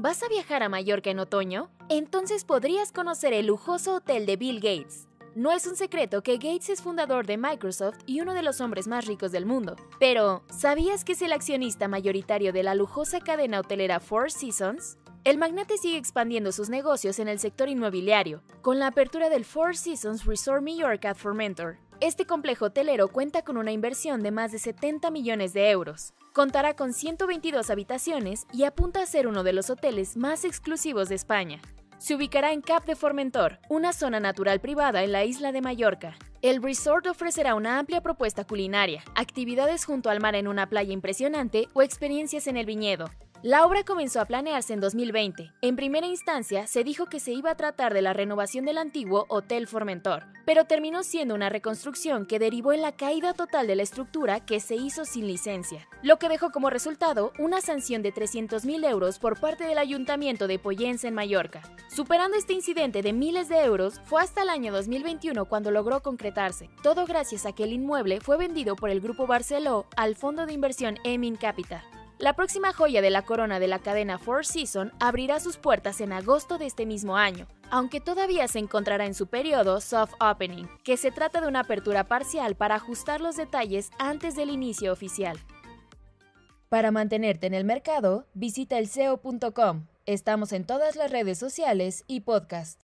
¿Vas a viajar a Mallorca en otoño? Entonces podrías conocer el lujoso hotel de Bill Gates. No es un secreto que Gates es fundador de Microsoft y uno de los hombres más ricos del mundo. Pero, ¿sabías que es el accionista mayoritario de la lujosa cadena hotelera Four Seasons? El magnate sigue expandiendo sus negocios en el sector inmobiliario, con la apertura del Four Seasons Resort Mallorca at Formentor. Este complejo hotelero cuenta con una inversión de más de 70 millones de euros. Contará con 122 habitaciones y apunta a ser uno de los hoteles más exclusivos de España. Se ubicará en Cap de Formentor, una zona natural privada en la isla de Mallorca. El resort ofrecerá una amplia propuesta culinaria, actividades junto al mar en una playa impresionante o experiencias en el viñedo. La obra comenzó a planearse en 2020. En primera instancia, se dijo que se iba a tratar de la renovación del antiguo Hotel Formentor, pero terminó siendo una reconstrucción que derivó en la caída total de la estructura que se hizo sin licencia, lo que dejó como resultado una sanción de 300.000 euros por parte del Ayuntamiento de Pollensa en Mallorca. Superando este incidente de miles de euros, fue hasta el año 2021 cuando logró concretarse, todo gracias a que el inmueble fue vendido por el Grupo Barceló al fondo de inversión Emin Capital. La próxima joya de la corona de la cadena Four Seasons abrirá sus puertas en agosto de este mismo año, aunque todavía se encontrará en su periodo soft opening, que se trata de una apertura parcial para ajustar los detalles antes del inicio oficial. Para mantenerte en el mercado, visita elseo.com. Estamos en todas las redes sociales y podcast.